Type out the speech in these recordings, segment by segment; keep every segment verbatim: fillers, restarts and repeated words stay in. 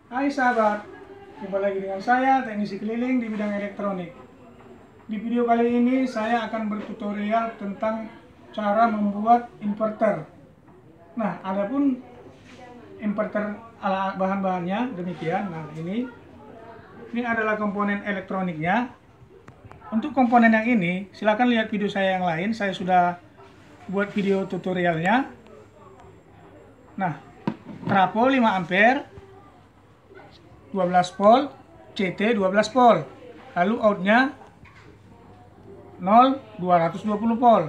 Hai sahabat, jumpa lagi dengan saya, teknisi keliling di bidang elektronik. Di video kali ini saya akan bertutorial tentang cara membuat inverter. Nah, adapun inverter ala bahan-bahannya demikian. Nah, ini ini adalah komponen elektroniknya. Untuk komponen yang ini, silakan lihat video saya yang lain. Saya sudah buat video tutorialnya. Nah, trafo lima ampere, dua belas volt, C T dua belas volt, lalu outnya nol dua ratus dua puluh volt,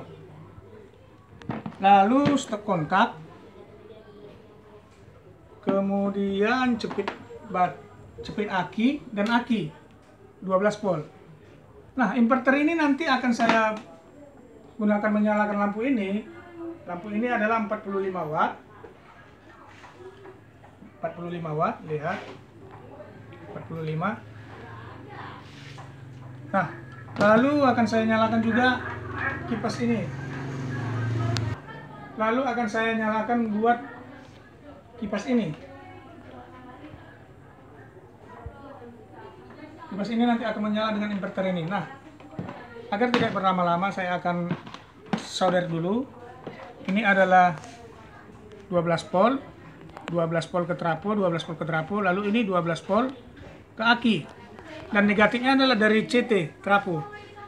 lalu stop kontak, kemudian cepit bat cepit aki dan aki dua belas volt. Nah, inverter ini nanti akan saya gunakan menyalakan lampu ini. Lampu ini adalah empat puluh lima watt, empat puluh lima watt, lihat, empat puluh lima. Nah, lalu akan saya nyalakan juga kipas ini. Lalu akan saya nyalakan buat kipas ini. Kipas ini nanti akan menyala dengan inverter ini. Nah, agar tidak berlama-lama, saya akan solder dulu. Ini adalah dua belas volt, dua belas volt ke trafo, dua belas volt ke trafo, lalu ini dua belas volt ke aki. Dan negatifnya adalah dari C T, trafo.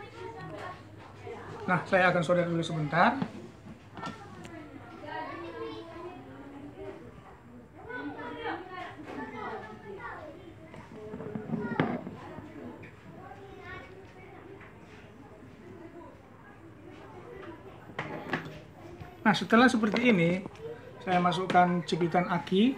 Nah, saya akan solder dulu sebentar. Nah, setelah seperti ini, saya masukkan cipitan aki.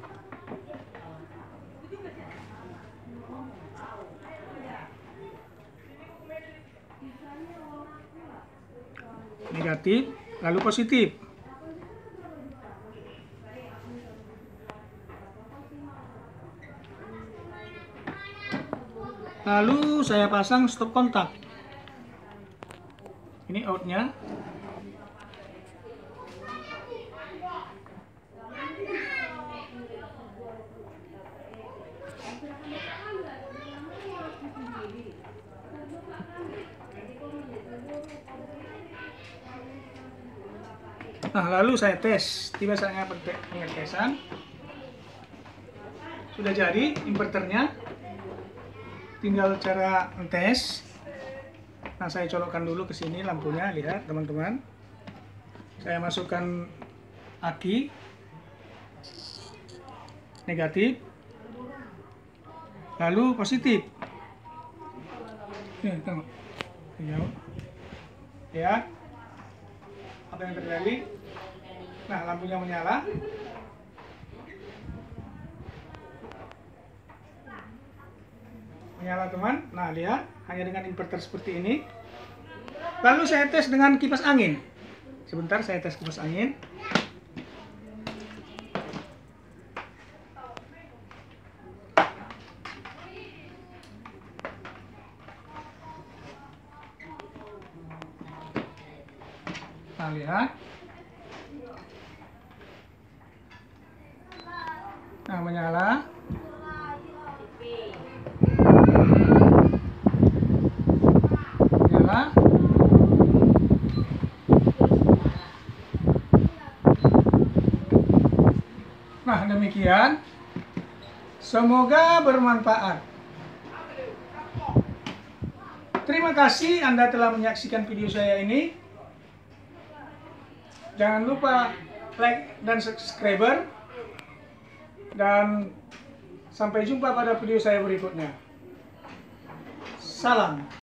Negatif, lalu positif. Lalu saya pasang stop kontak. Ini outnya. Nah, lalu saya tes. Tiba saatnya pengetesan. Sudah jadi inverternya. Tinggal cara tes. Nah, saya colokkan dulu ke sini lampunya, lihat teman-teman. Saya masukkan aki. Negatif. Lalu positif. Nih, tengok. Ya. Apa yang terjadi? Nah, lampunya menyala. Menyala, teman. Nah, lihat, hanya dengan inverter seperti ini. Lalu saya tes dengan kipas angin. Sebentar, saya tes kipas angin. Nah, lihat. Nah, menyala. Menyala. Nah, demikian. Semoga bermanfaat. Terima kasih Anda telah menyaksikan video saya ini. Jangan lupa like dan subscribe. Dan sampai jumpa pada video saya berikutnya. Salam.